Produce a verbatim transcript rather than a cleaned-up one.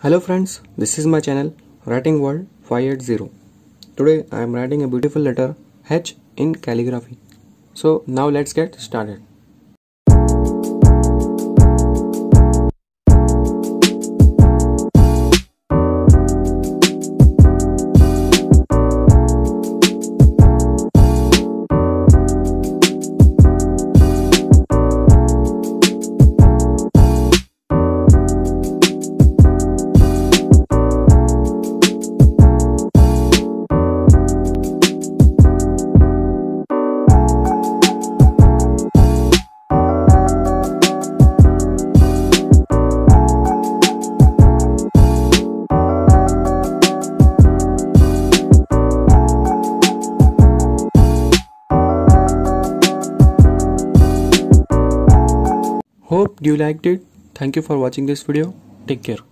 Hello friends, this is my channel Writing World five eighty. Today I am writing a beautiful letter H in calligraphy. So now let's get started. Hope you liked it. Thank you for watching this video. Take care.